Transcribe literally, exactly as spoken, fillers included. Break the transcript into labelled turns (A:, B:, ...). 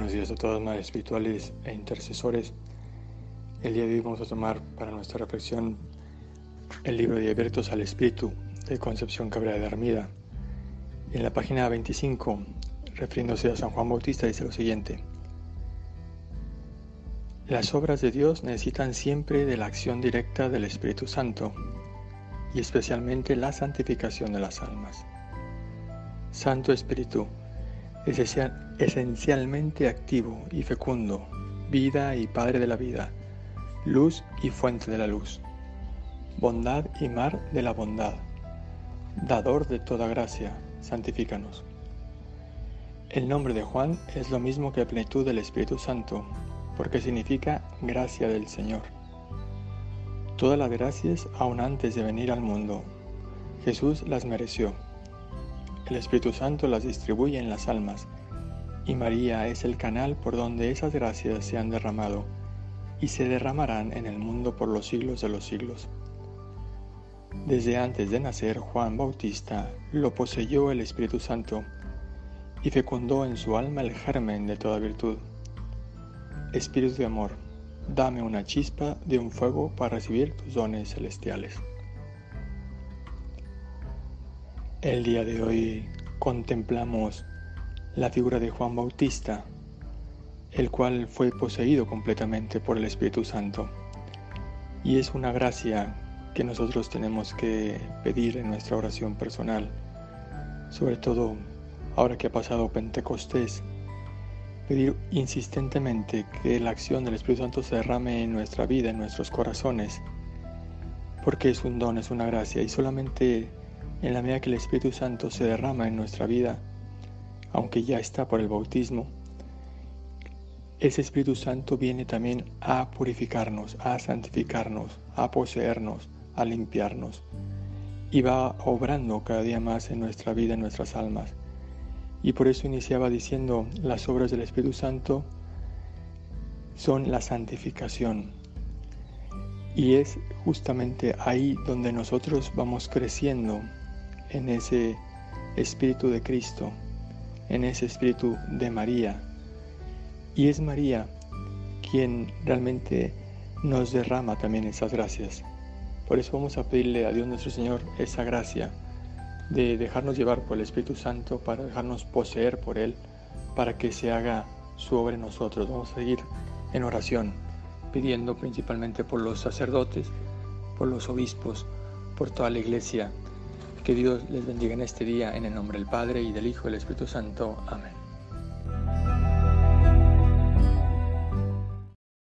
A: Buenos días a todos, madres espirituales e intercesores. El día de hoy vamos a tomar para nuestra reflexión el libro de Abiertos al Espíritu de Concepción Cabrera de Armida. En la página veinticinco, refiriéndose a San Juan Bautista, dice lo siguiente: las obras de Dios necesitan siempre de la acción directa del Espíritu Santo y especialmente la santificación de las almas. Santo Espíritu, esencialmente activo y fecundo, vida y Padre de la vida, luz y fuente de la luz, bondad y mar de la bondad, dador de toda gracia, santifícanos. El nombre de Juan es lo mismo que la plenitud del Espíritu Santo, porque significa gracia del Señor. Todas las gracias, aun antes de venir al mundo, Jesús las mereció. El Espíritu Santo las distribuye en las almas, y María es el canal por donde esas gracias se han derramado y se derramarán en el mundo por los siglos de los siglos. Desde antes de nacer, Juan Bautista lo poseyó el Espíritu Santo y fecundó en su alma el germen de toda virtud. Espíritu de amor, dame una chispa de un fuego para recibir tus dones celestiales. El día de hoy contemplamos la figura de Juan Bautista, el cual fue poseído completamente por el Espíritu Santo. Y es una gracia que nosotros tenemos que pedir en nuestra oración personal, sobre todo ahora que ha pasado Pentecostés, pedir insistentemente que la acción del Espíritu Santo se derrame en nuestra vida, en nuestros corazones, porque es un don, es una gracia, y solamente en la medida que el Espíritu Santo se derrama en nuestra vida, aunque ya está por el bautismo, ese Espíritu Santo viene también a purificarnos, a santificarnos, a poseernos, a limpiarnos, y va obrando cada día más en nuestra vida, en nuestras almas. Y por eso iniciaba diciendo, las obras del Espíritu Santo son la santificación. Y es justamente ahí donde nosotros vamos creciendo en ese Espíritu de Cristo, en ese Espíritu de María. Y es María quien realmente nos derrama también esas gracias. Por eso vamos a pedirle a Dios nuestro Señor esa gracia de dejarnos llevar por el Espíritu Santo, para dejarnos poseer por Él, para que se haga su obra en nosotros. Vamos a seguir en oración, pidiendo principalmente por los sacerdotes, por los obispos, por toda la Iglesia. Que Dios les bendiga en este día, en el nombre del Padre, y del Hijo, y del Espíritu Santo. Amén.